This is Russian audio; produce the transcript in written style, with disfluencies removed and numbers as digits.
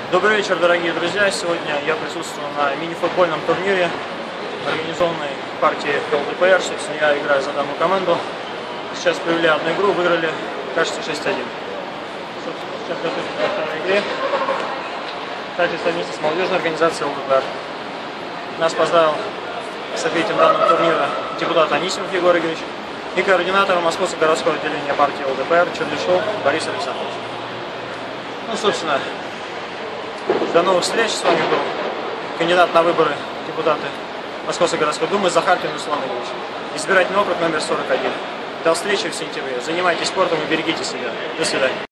Добрый вечер, дорогие друзья! Сегодня я присутствую на мини-футбольном турнире, организованной партией ЛДПР. Собственно, я играю за данную команду. Сейчас провели одну игру, выиграли, кажется, 6-1. Собственно, сейчас готовимся ко второй игре. Кстати, совместно с молодежной организацией ЛДПР. Нас поздравил с открытием данного турнира депутат Анисимов Егор Игоревич и координатор Московского городского отделения партии ЛДПР Чердышов Борис Александрович. Ну, собственно, до новых встреч. С вами был кандидат на выборы депутаты Московской городской думы Захаркин Руслан Ильич. Избирательный округ номер 41. До встречи в сентябре. Занимайтесь спортом и берегите себя. До свидания.